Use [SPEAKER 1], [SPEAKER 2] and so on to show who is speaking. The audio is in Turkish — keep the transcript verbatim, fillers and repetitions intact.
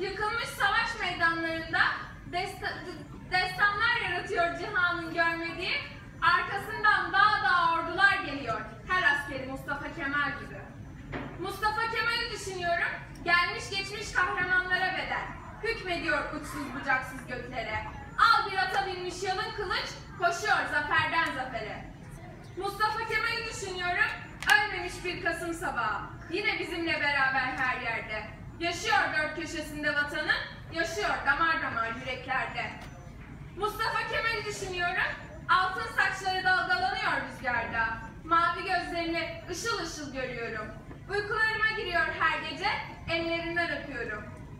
[SPEAKER 1] Yıkılmış savaş meydanlarında desta destanlar yaratıyor cihanın görmediği, arkasından dağ dağ ordular geliyor, her askeri Mustafa Kemal gibi. Mustafa Kemal'i düşünüyorum, gelmiş geçmiş kahramanlara bedel, hükmediyor uçsuz bucaksız göklere. Al bir ata binmiş yalın kılıç, koşuyor zaferden zafere. Mustafa Kemal'i düşünüyorum, ölmemiş bir Kasım sabahı, yine bizimle beraber her yerde. Yaşıyor dört köşesinde vatanın, yaşıyor damar damar yüreklerde. Mustafa Kemal'i düşünüyorum, altın saçları dalgalanıyor rüzgarda. Mavi gözlerini ışıl ışıl görüyorum. Uykularıma giriyor her gece, ellerinden öpüyorum.